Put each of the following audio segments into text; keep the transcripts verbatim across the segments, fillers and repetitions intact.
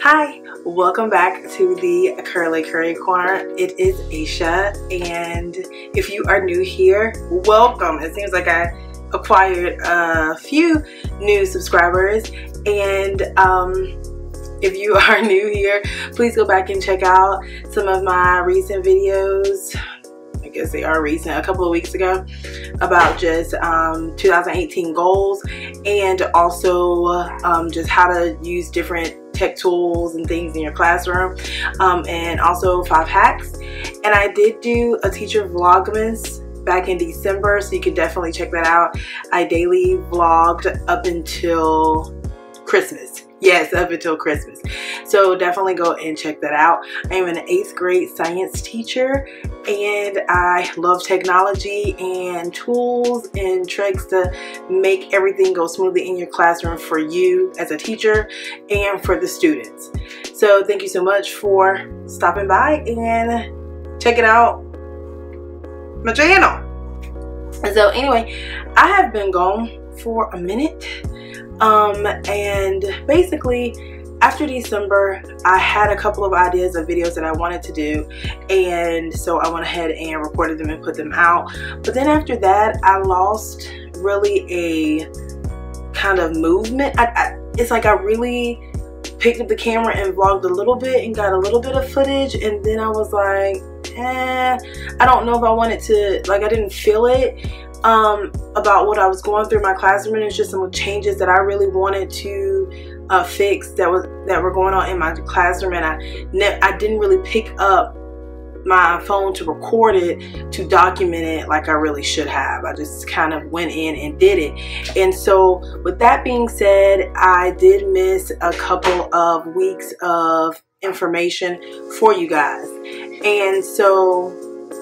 Hi, welcome back to the Curly Curry Corner. It is Aisha, and if you are new here, welcome. It seems like I acquired a few new subscribers, and um, if you are new here, please go back and check out some of my recent videos. I guess they are recent, a couple of weeks ago, about just um, two thousand eighteen goals, and also um, just how to use different tech tools and things in your classroom, um, and also five hacks. And I did do a teacher vlogmas back in December, so you can definitely check that out. I daily vlogged up until Christmas. Yes, up until Christmas. So definitely go and check that out. I am an eighth grade science teacher, and I love technology and tools and tricks to make everything go smoothly in your classroom for you as a teacher and for the students. So thank you so much for stopping by and checking out my channel. And so anyway, I have been gone for a minute. Um, and basically after December, I had a couple of ideas of videos that I wanted to do, and so I went ahead and recorded them and put them out. But then after that, I lost really a kind of movement. I, I, it's like I really picked up the camera and vlogged a little bit and got a little bit of footage, and then I was like, eh, I don't know if I wanted to, like I didn't feel it. Um, about what I was going through in my classroom, and it's just some changes that I really wanted to uh, fix that was that were going on in my classroom, and I ne I didn't really pick up my phone to record it, to document it like I really should have. I just kind of went in and did it. And so with that being said, I did miss a couple of weeks of information for you guys, and so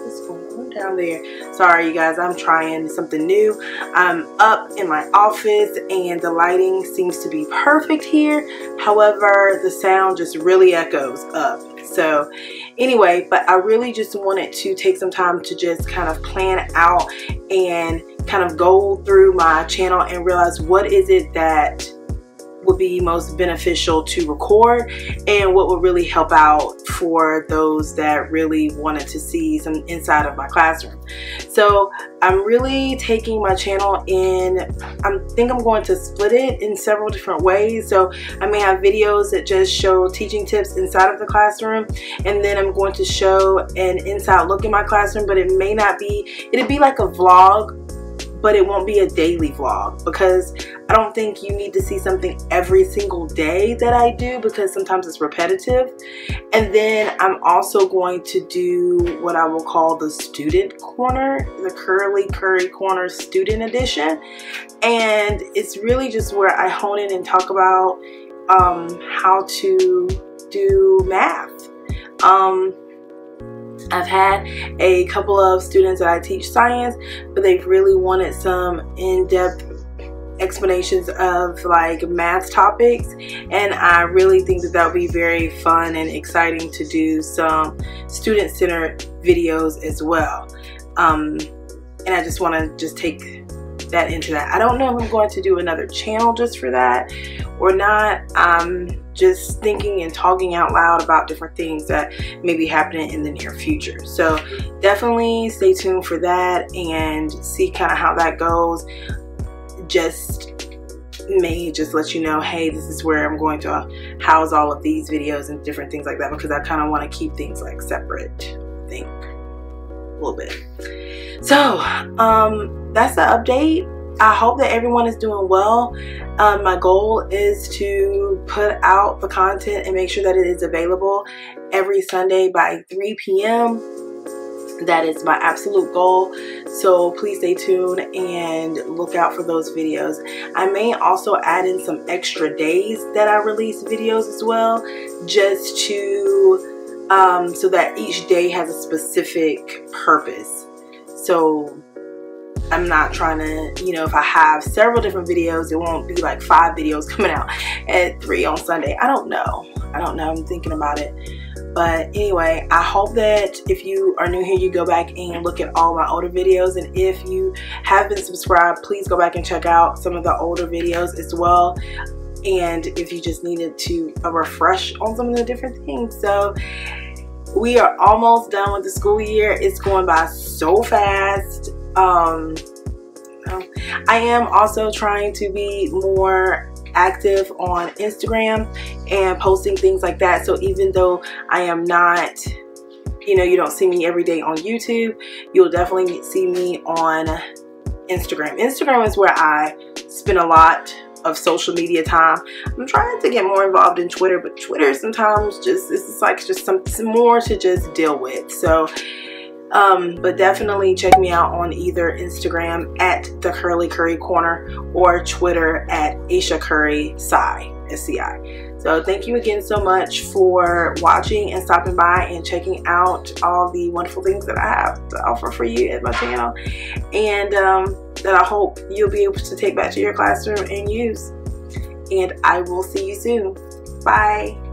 down there. Sorry you guys, I'm trying something new. I'm up in my office and the lighting seems to be perfect here. However, the sound just really echoes up. So anyway, but I really just wanted to take some time to just kind of plan out and kind of go through my channel and realize what is it that would be most beneficial to record and what would really help out for those that really wanted to see some inside of my classroom. So I'm really taking my channel in, I think I'm going to split it in several different ways. So I may have videos that just show teaching tips inside of the classroom, and then I'm going to show an inside look in my classroom, but it may not be, it'd be like a vlog, but it won't be a daily vlog, because I don't think you need to see something every single day that I do, because sometimes it's repetitive. And then I'm also going to do what I will call the student corner, the Curly Curry Corner student edition. And it's really just where I hone in and talk about um, how to do math. Um, I've had a couple of students that I teach science, but they've really wanted some in-depth explanations of like math topics, and I really think that that would be very fun and exciting to do some student-centered videos as well. Um, and I just want to just take that into that. I don't know if I'm going to do another channel just for that or not. I'm just thinking and talking out loud about different things that may be happening in the near future. So definitely stay tuned for that and see kind of how that goes. Just may just let you know, hey, this is where I'm going to house all of these videos and different things like that, because I kind of want to keep things like separate, I think, a little bit. So um, that's the update. I hope that everyone is doing well. Um, my goal is to put out the content and make sure that it is available every Sunday by three P M That is my absolute goal. So please stay tuned and look out for those videos. I may also add in some extra days that I release videos as well, just to um, so that each day has a specific purpose. So I'm not trying to, you know, if I have several different videos, it won't be like five videos coming out at three on Sunday. I don't know. I don't know. I'm thinking about it. But anyway, I hope that if you are new here, you go back and look at all my older videos. And if you have been subscribed, please go back and check out some of the older videos as well. and if you just needed to a refresh on some of the different things. So we are almost done with the school year. It's going by so fast. Um, I am also trying to be more active on Instagram and posting things like that. So even though I am not, you know, you don't see me every day on YouTube, you'll definitely see me on Instagram. Instagram is where I spend a lot of social media time. I'm trying to get more involved in Twitter, but Twitter sometimes just, it's like just something more to just deal with. So um but definitely check me out on either Instagram at the Curly Curry Corner or Twitter at Aisha Curry Sci, S C I. So thank you again so much for watching and stopping by and checking out all the wonderful things that I have to offer for you at my channel, and um that I hope you'll be able to take back to your classroom and use. And I will see you soon. Bye.